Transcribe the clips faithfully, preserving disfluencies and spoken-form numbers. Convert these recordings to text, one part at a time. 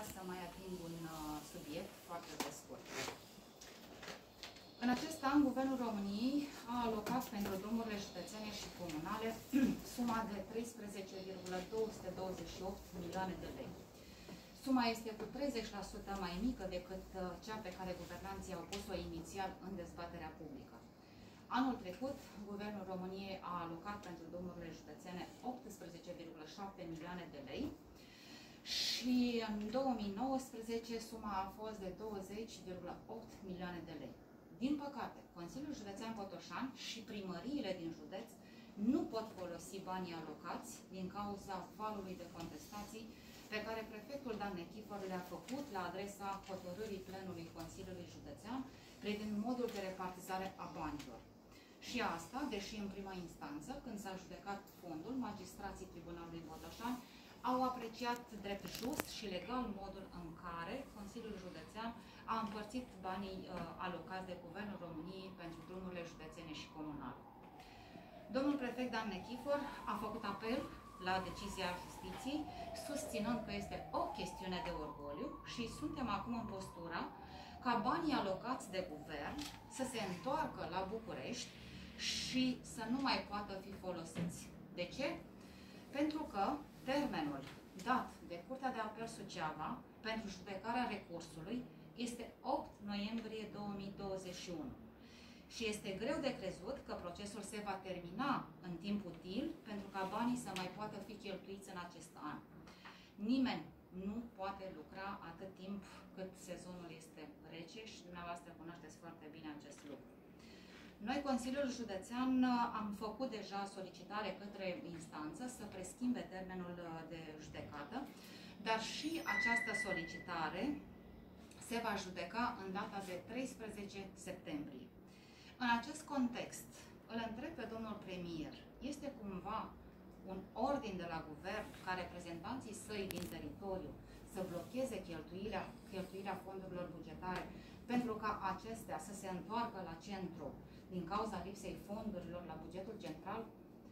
vrea să mai ating un uh, subiect foarte pe scurt. În acest an, Guvernul României a alocat pentru drumurile județene și comunale suma de treisprezece virgulă două sute douăzeci și opt milioane de lei. Suma este cu treizeci la sută mai mică decât uh, cea pe care guvernanții au pus-o inițial în dezbaterea publică. Anul trecut, Guvernul României a alocat pentru drumurile județene optsprezece virgulă șapte milioane de lei și în două mii nouăsprezece suma a fost de douăzeci virgulă opt milioane de lei. Din păcate, Consiliul Județean Botoșani și primăriile din județ nu pot folosi banii alocați din cauza valului de contestații pe care prefectul Dan Nechifor le-a făcut la adresa hotărârii plenului Consiliului Județean privind modul de repartizare a banilor. Și asta, deși în prima instanță, când s-a judecat fondul, magistrații Tribunalului Botoșani au apreciat drept just și legal modul în care Consiliul Județean a împărțit banii uh, alocați de Guvernul României pentru drumurile județene și comunale. Domnul prefect Dan Nechifor a făcut apel la decizia justiției, susținând că este o chestiune de orgoliu și suntem acum în postura ca banii alocați de guvern să se întoarcă la București și să nu mai poată fi folosiți. De ce? Pentru că termenul dat de Curtea de Apel Suceava pentru judecarea recursului este opt noiembrie două mii douăzeci și unu. Și este greu de crezut că procesul se va termina în timp util pentru ca banii să mai poată fi cheltuiți în acest an. Nimeni nu poate lucra atât timp cât sezonul este rece și dumneavoastră cunoașteți foarte bine acest lucru. Noi, Consiliul Județean, am făcut deja solicitare către instanță să preschimbe termenul de judecată, dar și această solicitare se va judeca în data de treisprezece septembrie. În acest context, îl întreb pe domnul premier, este cumva un ordin de la guvern ca reprezentanții săi din teritoriu să blocheze cheltuirea, cheltuirea fondurilor bugetare pentru ca acestea să se întoarcă la centru din cauza lipsei fondurilor la bugetul central?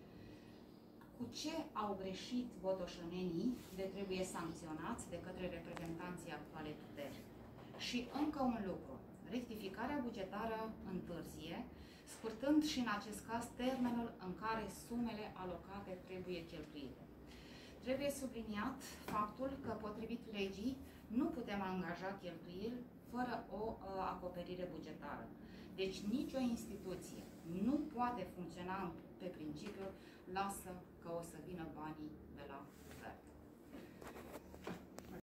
Cu ce au greșit botoșănenii de trebuie sancționați de către reprezentanții actualei puteri? Și încă un lucru. Rectificarea bugetară întârzie, scurtând și în acest caz termenul în care sumele alocate trebuie cheltuite. Trebuie subliniat faptul că, potrivit legii, nu putem angaja cheltuieli fără o uh, acoperire bugetară. Deci nicio instituție nu poate funcționa pe principiul lasă că o să vină banii de la